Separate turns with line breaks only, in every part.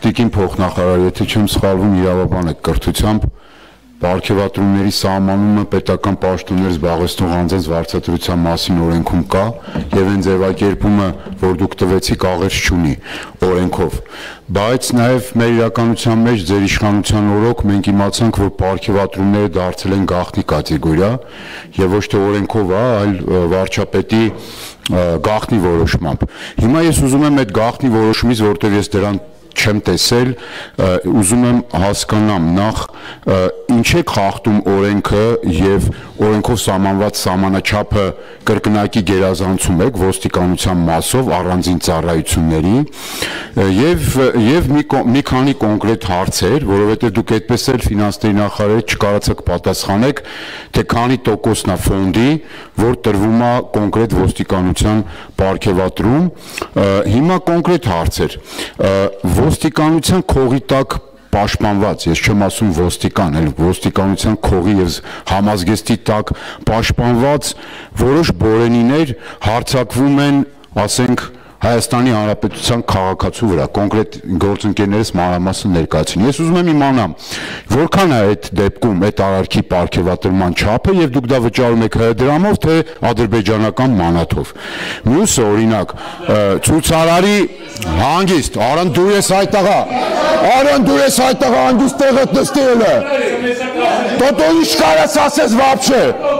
Տիկին փոխնախարար, եթե չեմ սխալվում, իրավաբան եք կրթությամբ, պարգևատրումների սահմանումը պետական պաշտոններ զբաղեցնող անձանց վարձատրության մասին օրենքում կա եւ այն ձևակերպումը, որ դուք տվեցիք, աղերս չունի օրենքով, բայց նաեւ մեր իրականության մեջ ձեր իշխանության օրոք մենք իմացանք, որ պարգևատրումները դարձել են գաղտնի կատեգորիա եւ ոչ թե օրենքով, այլ վարչապետի գաղտնի որոշմամբ։ Հիմա ես ուզում եմ այդ գաղտնի որոշումից, որտեղ ես դրան չեմ տեսել, ուզում եմ հասկանամ նախ ինչ է խախտում օրենքը եւ օրենքով սահմանված սահմանաչափը կրկնակի գերազանցում եք ոստիկանության մասով առանձին ծառայությունների եւ մի քանի կոնկրետ հարցեր, որովհետեւ դուք այդպես էլ ֆինանսների նախարարը չկարողացաք պատասխանեք, թե քանի տոկոսն է ֆոնդի, որ տրվում է կոնկրետ ոստիկանության պարգևատրում։ Հիմա կոնկրետ հարցեր ոստիկանության քողի տակ պաշտպանված, ես չեմ ասում ոստիկան, այլ ոստիկանության քողի եւ համազգեստի տակ պաշտպանված որոշ բորենիներ հարձակվում են, ասենք, Հայաստանի Հանրապետության քաղաքացու վրա, կոնկրետ գործընկերներս մանրամասն ներկայացին։ Ես ուզում եմ իմանամ, որքան է այդ դեպքում այդ արարքի պարգևատրման չափը եւ դուք դա վճարում եք ՀՀ դրամով, թե ադրբեջանական մանաթով։ Մյուսը, օրինակ, ցուցարարի հանգիստ, Արան դու ես այդտեղա, Արան դու ես այդտեղա հանգիստ տեղը նստել է։ Տոտո ինչ կարաս ասես вообще։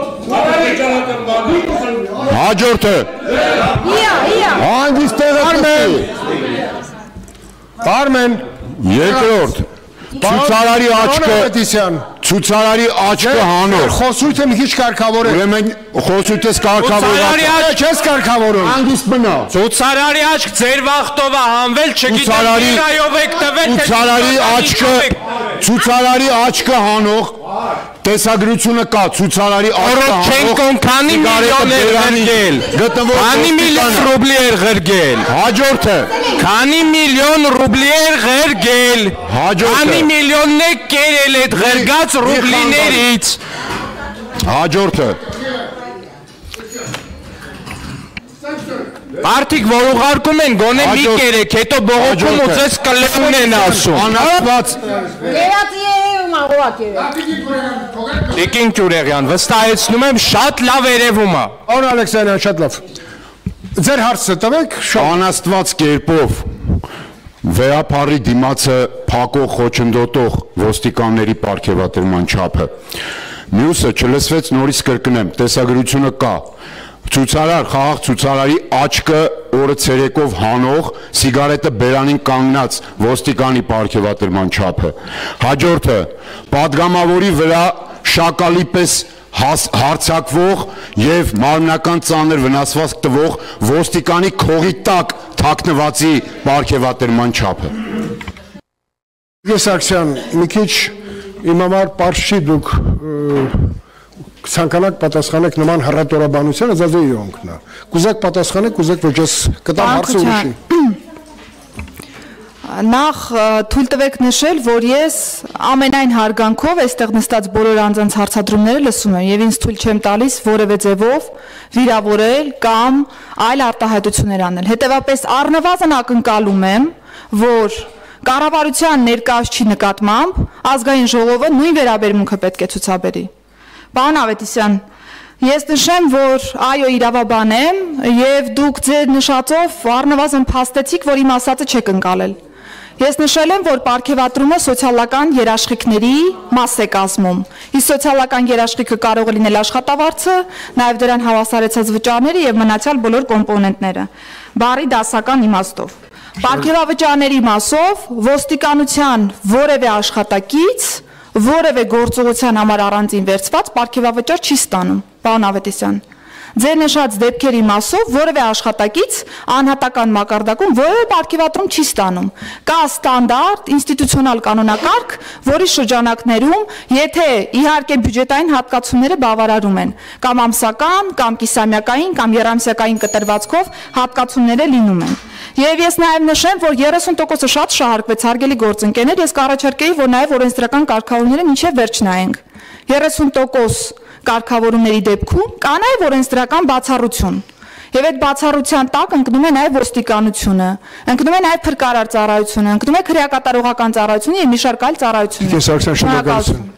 Հաջորդը։ Հանգիստ տեղը նստել։ Արմեն, երկրորդ, ցուցարարի աչքը հանող։
Խոսույթը մի քիչ կարգավոր է։
Ուրեմն խոսույթս կարգավորված է։
Չես կարգավորում։
Հանգիստ մնա։
Ցուցարարի աչք ձեր վախտով է հանվել, չգիտեմ իրայով եք տվել,
ցուցարարի աչքը հանող տեսագրությունը կա, ցուցարարի աչքը
հանող քանի միլիոն էր ղրգել։ Քանի միլիոն ռուբլի էր ղրգել։
Հաջորդը։
Քանի միլիոն ռուբլի էր ղրգել։ Քանի միլիոնն է կերել այդ ղրգած ռուբլիներից։
Հաջորդը։
Արդիկ որ ուղարկում են գոնե մի կերեք, հետո բողոքում ու ձեզ կլեղուն են ասում։
Անաստված։
Տիկին Կյուրեղյան, վստահեցնում եմ շատ լավ երևում է։
Պարոն Ալեքսանյան, շատ լավ։ Ձեր հարցը տվեք,
անաստված կերպով վերապարի դիմացը փակող խոչընդոտող ոստիկանների պարգևատրման չափը։ Մյուսը չլսվեց, նորից կրկնեմ, տեսագրությունը կա։ Ցուցարար, խաղաղ ցուցարարի աչքը օրը ցերեկով հանող, սիգարետը բերանին կանգնած ոստիկանի պարգևատրման չափը։ Հաջորդը, падգամավորի վրա շակալի պես հարցակվող եւ մարմնական ծանր վնասվածք տվող ոստիկանի քողի տակ թաքնվածի պարգևատրման չափը։
Սարգսյան, մի քիչ իմ համար պարզ չի դուք ցանկանաք պատասխանեք նման հռետորաբանությանը, դա ձեր իրոքն է։ Կուզեք պատասխանեք, կուզեք ոչ ես կտամ հարցը ուրիշի։
Նախ թույլ տվեք նշել, որ ես ամենայն հարգանքով այստեղ նստած բոլոր անձանց հարցադրումները լսում եմ եւ ինձ թույլ չեմ տալիս որևէ ձևով վիրավորել կամ այլ արտահայտություններ անել։ Հետևաբար առնվազն ակնկալում եմ, որ կառավարության ներկայացուցիչի նկատմամբ ազգային ժողովը նույն վերաբերմունքը պետք է ցուցաբերի։ Պարոն Ավետիսյան, ես նշեմ, որ այո իրավաբան եմ եւ դուք ձեր նշածով առնվազն փաստեցիք, որ իմ ասածը չեք ընկալել։ Ես նշել եմ, որ պարգևատրումը սոցիալական երաշխիքների մաս է կազմում։ Իսկ սոցիալական երաշխիքը կարող է լինել աշխատավարձը, նաեւ դրան հավասարեցած վճարները եւ մնացյալ բոլոր կոմպոնենտները։ Բառի դասական իմաստով։ Պարգևավճարների մասով ոստիկանության որևէ աշխատակից որևէ գործողության համար առանձին վերցված պարգևավճար չի ստանում, պարոն Ավետիսյան։ Ձեր նշած դեպքերի մասով որևէ աշխատակից անհատական մակարդակում որևէ պարգևատրում չի ստանում։ Կա ստանդարտ ինստիտուցիոնալ կանոնակարգ, որի շրջանակներում, եթե իհարկե բյուջետային հատկացումները բավարարում են, կամ ամսական, կամ կիսամյակային, կամ եռամսյակային կտրվածքով հատկացումները լինում են։ Եվ ես նաև նշեմ, որ 30%-ը շատ շահարկվեց, հարգելի գործընկերներ, ես կառաջարկեի, որ նաև օրենսդրական կարգավորումները մինչև վերջ նայենք։ 30% կարգավորումների դեպքում կա նաև օրենսդրական բացառություն։ Եվ այդ բացառության տակ ընկնում է նաև ոստիկանությունը, ընկնում է նաև փրկարար ծառայությունը, ընկնում է քրեակատարողական ծառայությունը եւ մի շարք այլ ծառայություններ։
Շնորհակալություն։